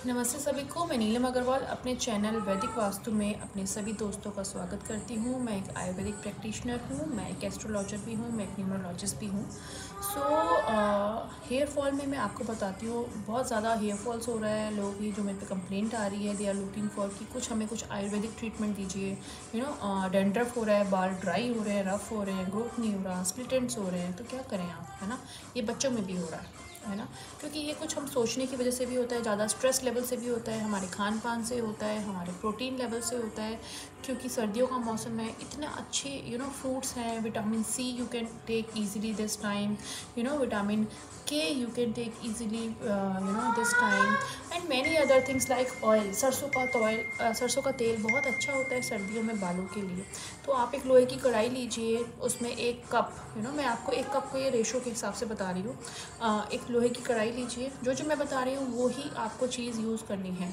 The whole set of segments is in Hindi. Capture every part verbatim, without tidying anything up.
नमस्ते सभी को। मैं नीलम अग्रवाल अपने चैनल वैदिक वास्तु में अपने सभी दोस्तों का स्वागत करती हूँ। मैं एक आयुर्वेदिक प्रैक्टिशनर हूँ, मैं एक एस्ट्रोलॉजर भी हूँ, मैं एक न्यूमरोलॉजिस्ट भी हूँ। सो हेयर फॉल में मैं आपको बताती हूँ, बहुत ज़्यादा हेयर फॉल्स हो रहा है। लोगों की जो मेरे पे कंप्लेंट आ रही है, दे आर लुकिंग फॉर कि कुछ हमें कुछ आयुर्वेदिक ट्रीटमेंट दीजिए। यू नो डेंड्रफ हो रहा है, बाल ड्राई हो रहे हैं, रफ हो रहे हैं, ग्रोथ नहीं हो रहा, स्प्लिट एंड्स हो रहे हैं, तो क्या करें आप, है ना। ये बच्चों में भी हो रहा है है ना, क्योंकि ये कुछ हम सोचने की वजह से भी होता है, ज़्यादा स्ट्रेस लेवल से भी होता है, हमारे खान पान से होता है, हमारे प्रोटीन लेवल से होता है। क्योंकि सर्दियों का मौसम है, इतने अच्छे यू नो फ्रूट्स हैं, vitamin C you can take easily this time, you know vitamin K you can take easily you know this time, and many other things like oil. सरसों का ऑयल uh, सरसों का तेल बहुत अच्छा होता है सर्दियों में बालों के लिए। तो आप एक लोहे की कढ़ाई लीजिए, उसमें एक कप, यू नो मैं आपको एक कप को ये रेशो के हिसाब से बता रही हूँ। uh, एक लोहे की कढ़ाई लीजिए, जो जो मैं बता रही हूँ वो ही आपको चीज़ यूज़ करनी है।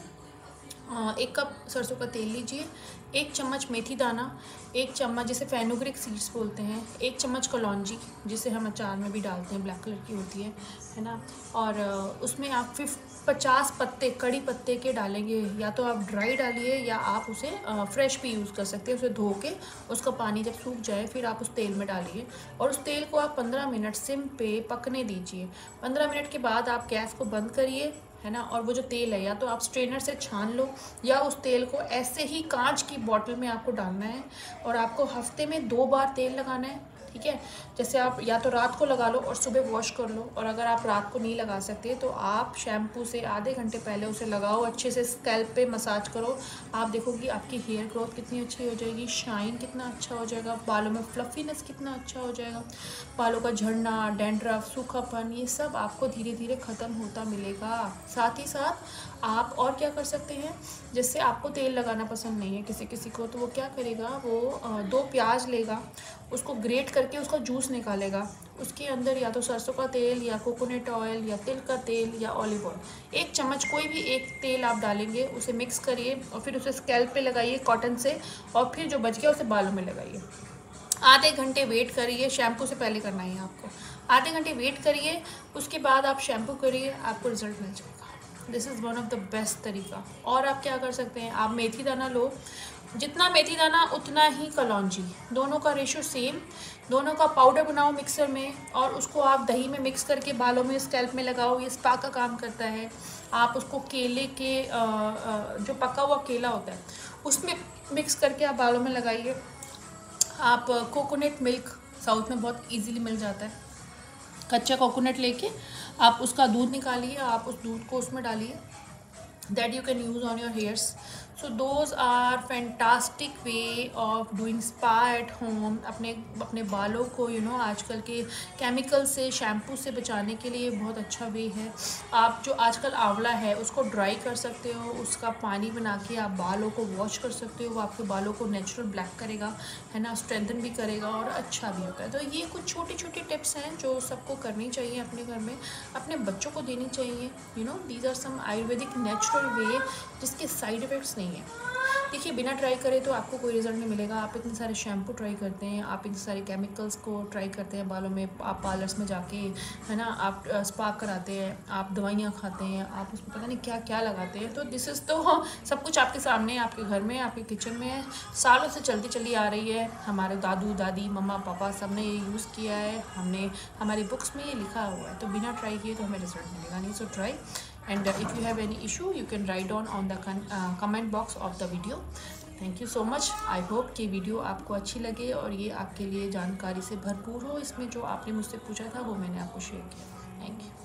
आ, एक कप सरसों का तेल लीजिए, एक चम्मच मेथी दाना, एक चम्मच जिसे फेनुग्रिक सीड्स बोलते हैं, एक चम्मच कलौंजी जिसे हम अचार में भी डालते हैं, ब्लैक कलर की होती है है ना। और उसमें आप फिर पचास पत्ते कड़ी पत्ते के डालेंगे, या तो आप ड्राई डालिए या आप उसे फ्रेश भी यूज़ कर सकते हैं। उसे धो के उसका पानी जब सूख जाए फिर आप उस तेल में डालिए, और उस तेल को आप पंद्रह मिनट सिम पे पकने दीजिए। पंद्रह मिनट के बाद आप गैस को बंद करिए, है ना। और वो जो तेल है, या तो आप स्ट्रेनर से छान लो, या उस तेल को ऐसे ही कांच की बॉटल में आपको डालना है, और आपको हफ्ते में दो बार तेल लगाना है, ठीक है। जैसे आप या तो रात को लगा लो और सुबह वॉश कर लो, और अगर आप रात को नहीं लगा सकते तो आप शैम्पू से आधे घंटे पहले उसे लगाओ, अच्छे से स्कैल्प पे मसाज करो। आप देखोगी आपकी हेयर ग्रोथ कितनी अच्छी हो जाएगी, शाइन कितना अच्छा हो जाएगा, बालों में फ्लफीनेस कितना अच्छा हो जाएगा, बालों का झड़ना, डैंड्रफ, सूखापन, ये सब आपको धीरे धीरे ख़त्म होता मिलेगा। साथ ही साथ आप और क्या कर सकते हैं, जैसे आपको तेल लगाना पसंद नहीं है किसी किसी को, तो वो क्या करेगा, वो दो प्याज लेगा, उसको ग्रेट करके उसका जूस निकालेगा, उसके अंदर या तो सरसों का तेल या कोकोनट ऑयल या तिल का तेल या ऑलिव ऑयल, एक चम्मच कोई भी एक तेल आप डालेंगे, उसे मिक्स करिए और फिर उसे स्कैल्प पे लगाइए कॉटन से, और फिर जो बच गया उसे बालों में लगाइए। आधे घंटे वेट करिए, शैम्पू से पहले करना है आपको। आधे घंटे वेट करिए, उसके बाद आप शैम्पू करिए, आपको रिजल्ट मिल जाएगा। This is one of the best तरीका। और आप क्या कर सकते हैं, आप मेथी दाना लो, जितना मेथी दाना उतना ही कलौंजी, दोनों का रेशो सेम, दोनों का पाउडर बनाओ मिक्सर में, और उसको आप दही में मिक्स करके बालों में स्कैल्प में लगाओ। ये स्पा का काम करता है। आप उसको केले के आ, आ, जो पका हुआ केला होता है उसमें मिक्स करके आप बालों में लगाइए। आप कोकोनट मिल्क साउथ में बहुत इजीली मिल जाता है, कच्चा कोकोनट लेके आप उसका दूध निकालिए, आप उस दूध को उसमें डालिए, that you can use on your hairs. So those are fantastic way of doing spa at home। अपने अपने बालों को यू you नो know, आजकल के केमिकल से, शैम्पू से बचाने के लिए बहुत अच्छा वे है। आप जो आजकल आंवला है उसको ड्राई कर सकते हो, उसका पानी बना के आप बालों को वॉश कर सकते हो, वो आपके बालों को नेचुरल ब्लैक करेगा, है ना, स्ट्रेंथन भी करेगा और अच्छा भी होता है। तो ये कुछ छोटी छोटी टिप्स हैं जो सबको करनी चाहिए, अपने घर में अपने बच्चों को देनी चाहिए। You know these are some ayurvedic natural way जिसके साइड इफ़ेक्ट्स नहीं है। देखिए, बिना ट्राई करे तो आपको कोई रिजल्ट नहीं मिलेगा। आप इतने सारे शैम्पू ट्राई करते हैं, आप इतने सारे केमिकल्स को ट्राई करते हैं बालों में, आप पार्लर्स में जाके, है ना, आप स्पा कराते हैं, आप दवाइयाँ खाते हैं, आप उसमें पता नहीं क्या क्या लगाते हैं। तो दिस इज़ तो सब कुछ आपके सामने, आपके घर में, आपके किचन में है, सालों से चलती चली आ रही है। हमारे दादू दादी, मम्मा पापा सब ने ये यूज़ किया है, हमने हमारी बुक्स में ये लिखा हुआ है। तो बिना ट्राई किए तो हमें रिजल्ट मिलेगा नहीं। So try, and uh, if you have any issue you can write down on the con uh, comment box of the video. Thank you so much. I hope कि वीडियो आपको अच्छी लगे और ये आपके लिए जानकारी से भरपूर हो। इसमें जो आपने मुझसे पूछा था वो मैंने आपको शेयर किया। Thank you.